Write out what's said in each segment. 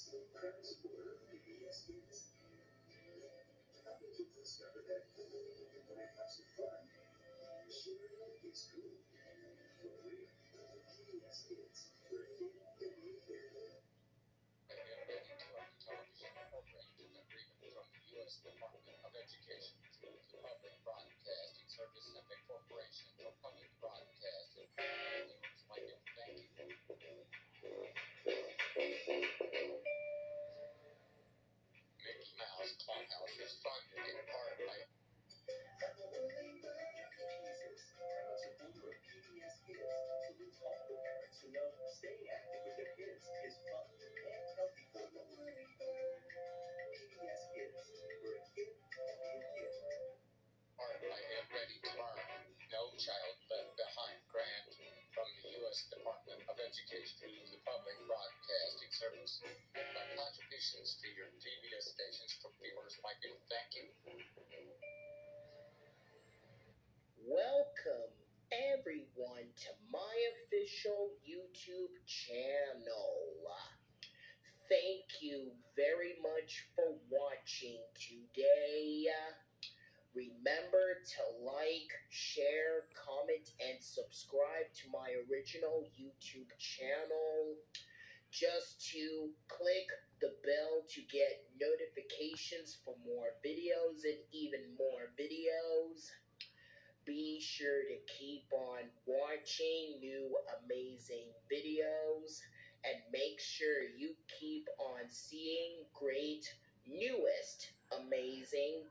Welcome everyone to my official YouTube channel. Thank you very much for watching today. Remember to like, share, comment, and subscribe to my original YouTube channel. Just to click the bell to get notifications for more videos and even more videos. Be sure to keep on watching new amazing videos and make sure you keep on seeing great, newest, amazing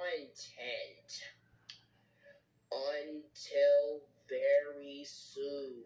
content. Until very soon.